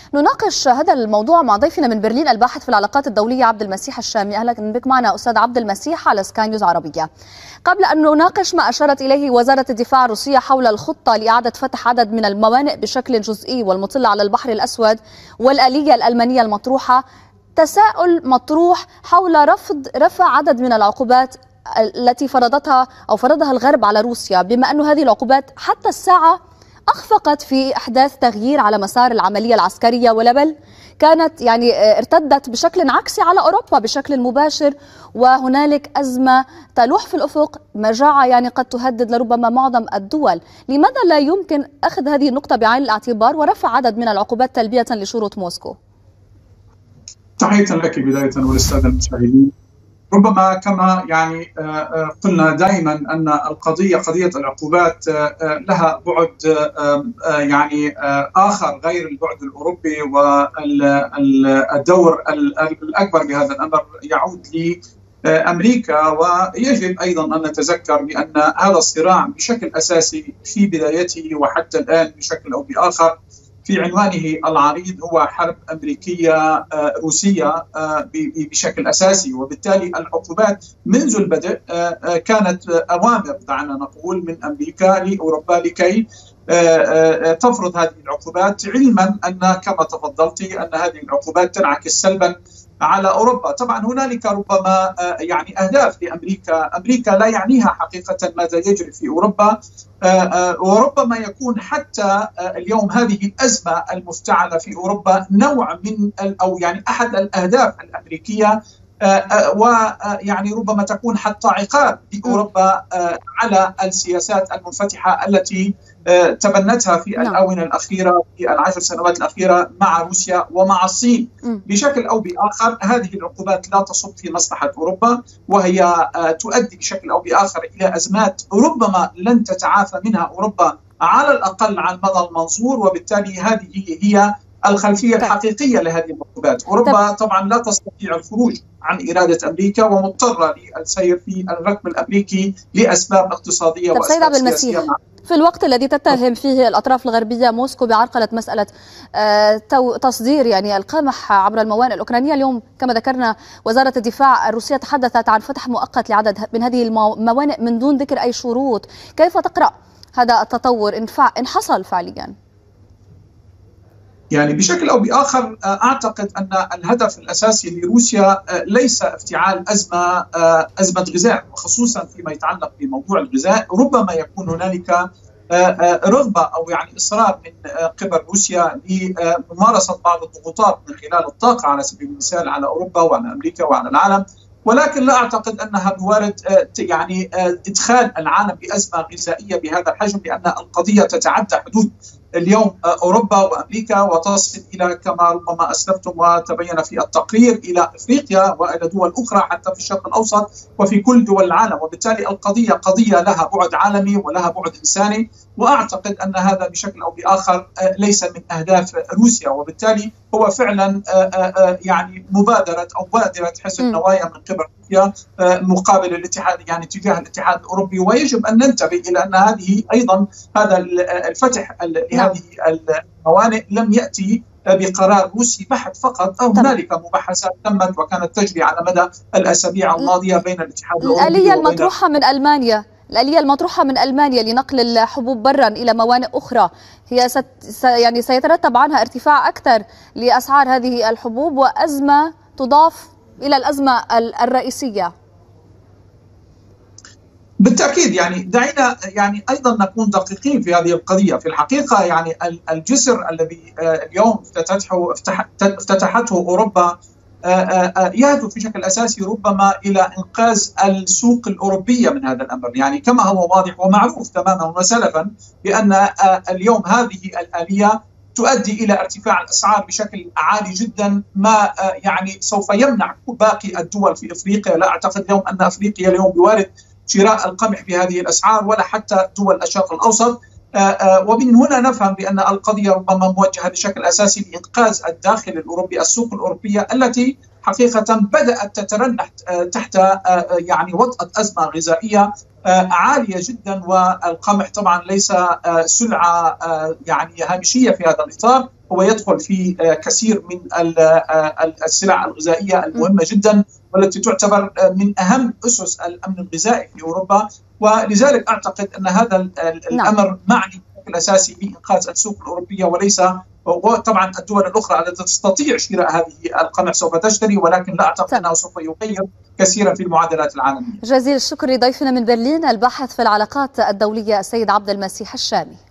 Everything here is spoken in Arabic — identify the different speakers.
Speaker 1: نناقش هذا الموضوع مع ضيفنا من برلين الباحث في العلاقات الدولية عبد المسيح الشامي. أهلا بك معنا أستاذ عبد المسيح على سكاي نيوز عربية. قبل أن نناقش ما أشارت إليه وزارة الدفاع الروسية حول الخطة لإعادة فتح عدد من الموانئ بشكل جزئي والمطلة على البحر الأسود والآلية الألمانية المطروحة، تساؤل مطروح حول رفع عدد من العقوبات التي فرضها الغرب على روسيا، بما أن هذه العقوبات حتى الساعة أخفقت في إحداث تغيير على مسار العملية العسكرية، ولا بل كانت ارتدت بشكل عكسي على أوروبا بشكل مباشر، وهنالك أزمة تلوح في الأفق، مجاعة قد تهدد لربما معظم الدول. لماذا لا يمكن أخذ هذه النقطة بعين الاعتبار ورفع عدد من العقوبات تلبية لشروط موسكو؟
Speaker 2: تحية لك بداية وللسادة المشاهدين. ربما كما قلنا دائما أن قضية العقوبات لها بعد آخر غير البعد الأوروبي، والدور الأكبر بهذا الأمر يعود لأمريكا. ويجب أيضا أن نتذكر بأن هذا الصراع بشكل أساسي في بدايته وحتى الآن بشكل أو بآخر في عنوانه العريض هو حرب أمريكية روسية بشكل أساسي. وبالتالي العقوبات منذ البدء كانت أوامر دعنا نقول من أمريكا لأوروبا لكي تفرض هذه العقوبات، علما أن كما تفضلتي أن هذه العقوبات تنعكس سلبا على أوروبا. طبعا هنالك ربما أهداف لأمريكا، أمريكا لا يعنيها حقيقة ماذا يجري في أوروبا، وربما يكون حتى اليوم هذه الأزمة المفتعلة في أوروبا نوع من أو أحد الأهداف الأمريكية، ربما تكون حتى عقاب لأوروبا على السياسات المنفتحة التي تبنتها في الآونة الأخيرة في العشر سنوات الأخيرة مع روسيا ومع الصين. بشكل أو بآخر هذه العقوبات لا تصب في مصلحة أوروبا، وهي تؤدي بشكل أو بآخر إلى أزمات ربما لن تتعافى منها أوروبا على الأقل على المدى المنظور. وبالتالي هذه هي الخلفية الحقيقية لهذه العقوبات. أوروبا طبعا لا تستطيع الخروج عن إرادة أمريكا ومضطرة للسير في الركب الأمريكي لأسباب اقتصادية وأسباب سياسية.
Speaker 1: في الوقت الذي تتهم فيه الأطراف الغربية موسكو بعرقلة مسألة تصدير القمح عبر الموانئ الأوكرانية، اليوم كما ذكرنا وزارة الدفاع الروسية تحدثت عن فتح مؤقت لعدد من هذه الموانئ من دون ذكر أي شروط. كيف تقرأ هذا التطور إن حصل فعليا؟
Speaker 2: بشكل أو بآخر أعتقد أن الهدف الأساسي لروسيا ليس افتعال أزمة غذاء، وخصوصا فيما يتعلق بموضوع الغذاء. ربما يكون هنالك رغبة أو إصرار من قبل روسيا لممارسة بعض الضغوطات من خلال الطاقة على سبيل المثال على أوروبا وعلى أمريكا وعلى العالم، ولكن لا أعتقد أنها بوارد إدخال العالم بأزمة غذائية بهذا الحجم، لأن القضية تتعدى حدود اليوم أوروبا وأمريكا وتصل إلى كما ربما أسلفتم وتبين في التقرير إلى أفريقيا وإلى دول أخرى حتى في الشرق الأوسط وفي كل دول العالم. وبالتالي القضية قضية لها بعد عالمي ولها بعد إنساني، وأعتقد أن هذا بشكل أو بآخر ليس من أهداف روسيا. وبالتالي هو فعلا مبادرة أو بادرة حسن نوايا من قبل روسيا مقابل الاتحاد تجاه الاتحاد الأوروبي. ويجب أن ننتبه إلى أن هذه أيضا هذا الفتح لهذه الموانئ لم يأتي بقرار روسي بحت فقط، أو هنالك مباحثات تمت وكانت تجري على مدى الأسابيع الماضية بين الاتحاد الأوروبي
Speaker 1: الآلية المطروحة من ألمانيا لنقل الحبوب برا إلى موانئ أخرى هي سيترتب عنها ارتفاع أكثر لأسعار هذه الحبوب وأزمة تضاف إلى الأزمة الرئيسية.
Speaker 2: بالتأكيد دعينا أيضا نكون دقيقين في هذه القضية. في الحقيقة الجسر الذي اليوم افتتحته أوروبا يهدف بشكل أساسي ربما إلى إنقاذ السوق الأوروبية من هذا الأمر. كما هو واضح ومعروف تماما وسلفا بأن اليوم هذه الآلية تؤدي إلى ارتفاع الأسعار بشكل عالي جدا، ما سوف يمنع باقي الدول في أفريقيا. لا أعتقد اليوم أن أفريقيا اليوم بوارد شراء القمح بهذه الأسعار ولا حتى دول الشرق الأوسط. ومن هنا نفهم بأن القضية ربما موجهة بشكل أساسي لإنقاذ الداخل الأوروبي، السوق الأوروبية التي حقيقة بدأت تترنح تحت وطأة أزمة غذائية عالية جدا. والقمح طبعا ليس سلعة هامشية في هذا الإطار، هو يدخل في كثير من السلع الغذائية المهمة جدا والتي تعتبر من أهم أسس الأمن الغذائي في أوروبا. ولذلك أعتقد أن هذا الأمر معني بشكل أساسي بإنقاذ السوق الأوروبية، وليس وطبعا الدول الأخرى التي تستطيع شراء هذه القمح سوف تشتري، ولكن لا أعتقد أنه سوف يغير كثيرا في المعادلات العالمية.
Speaker 1: جزيل الشكر لضيفنا من برلين الباحث في العلاقات الدولية السيد عبد المسيح الشامي.